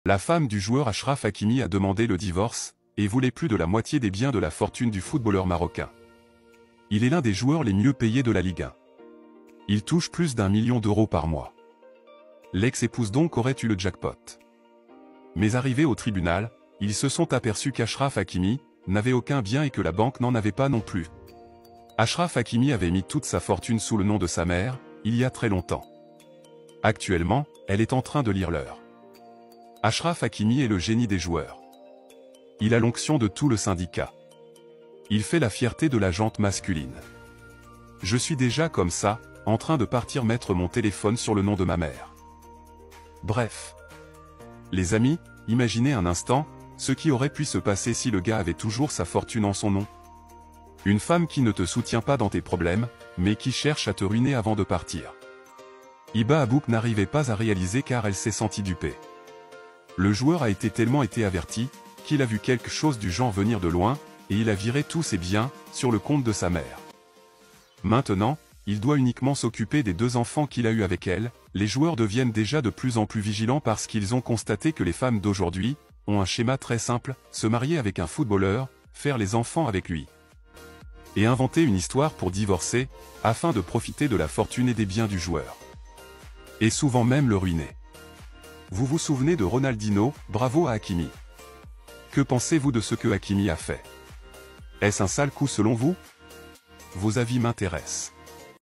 La femme du joueur Achraf Hakimi a demandé le divorce, et voulait plus de la moitié des biens de la fortune du footballeur marocain. Il est l'un des joueurs les mieux payés de la Ligue 1. Il touche plus d'1 million d'euros par mois. L'ex-épouse donc aurait eu le jackpot. Mais arrivés au tribunal, ils se sont aperçus qu'Achraf Hakimi n'avait aucun bien et que la banque n'en avait pas non plus. Achraf Hakimi avait mis toute sa fortune sous le nom de sa mère, il y a très longtemps. Actuellement, elle est en train de lire l'heure. Achraf Hakimi est le génie des joueurs. Il a l'onction de tout le syndicat. Il fait la fierté de la gente masculine. Je suis déjà comme ça, en train de partir mettre mon téléphone sur le nom de ma mère. Bref. Les amis, imaginez un instant, ce qui aurait pu se passer si le gars avait toujours sa fortune en son nom. Une femme qui ne te soutient pas dans tes problèmes, mais qui cherche à te ruiner avant de partir. Hiba Abouk n'arrivait pas à réaliser car elle s'est sentie dupée. Le joueur a tellement été averti, qu'il a vu quelque chose du genre venir de loin, et il a viré tous ses biens, sur le compte de sa mère. Maintenant, il doit uniquement s'occuper des 2 enfants qu'il a eus avec elle. Les joueurs deviennent déjà de plus en plus vigilants parce qu'ils ont constaté que les femmes d'aujourd'hui ont un schéma très simple, se marier avec un footballeur, faire les enfants avec lui. Et inventer une histoire pour divorcer, afin de profiter de la fortune et des biens du joueur. Et souvent même le ruiner. Vous vous souvenez de Ronaldinho, bravo à Hakimi. Que pensez-vous de ce que Hakimi a fait? Est-ce un sale coup selon vous? Vos avis m'intéressent.